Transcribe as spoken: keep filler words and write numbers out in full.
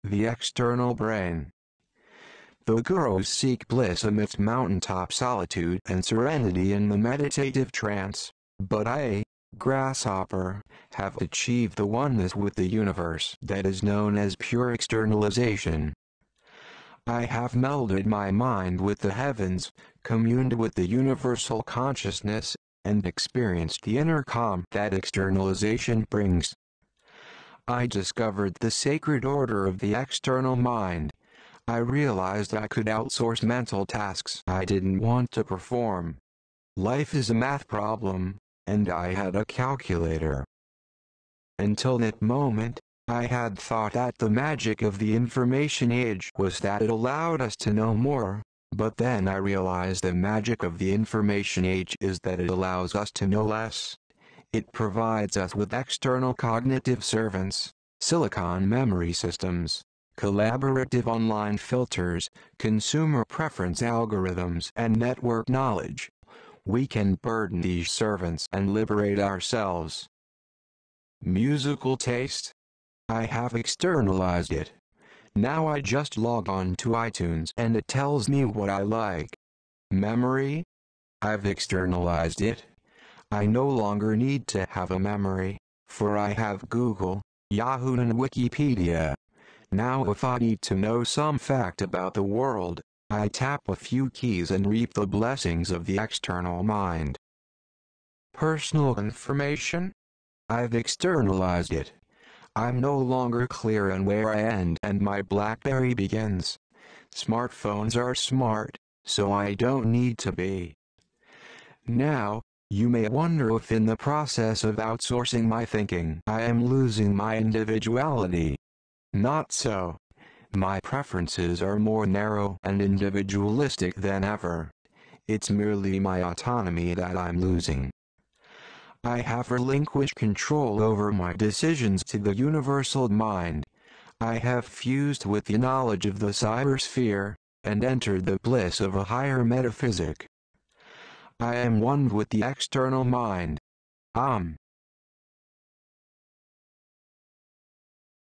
The external brain. The gurus seek bliss amidst mountaintop solitude and serenity in the meditative trance, but I, Grasshopper, have achieved the oneness with the universe that is known as pure externalization. I have melded my mind with the heavens, communed with the universal consciousness, and experienced the inner calm that externalization brings. I discovered the sacred order of the external mind. I realized I could outsource mental tasks I didn't want to perform. Life is a math problem, and I had a calculator. Until that moment, I had thought that the magic of the information age was that it allowed us to know more, but then I realized the magic of the information age is that it allows us to know less. It provides us with external cognitive servants, silicon memory systems, collaborative online filters, consumer preference algorithms, and network knowledge. We can burden these servants and liberate ourselves. Musical taste? I have externalized it. Now I just log on to iTunes and it tells me what I like. Memory? I've externalized it. I no longer need to have a memory, for I have Google, Yahoo and Wikipedia. Now if I need to know some fact about the world, I tap a few keys and reap the blessings of the external mind. Personal information? I've externalized it. I'm no longer clear on where I end and my BlackBerry begins. Smartphones are smart, so I don't need to be. Now, you may wonder if in the process of outsourcing my thinking I am losing my individuality. Not so. My preferences are more narrow and individualistic than ever. It's merely my autonomy that I'm losing. I have relinquished control over my decisions to the universal mind. I have fused with the knowledge of the cybersphere, and entered the bliss of a higher metaphysic. I am one with the external mind. Om.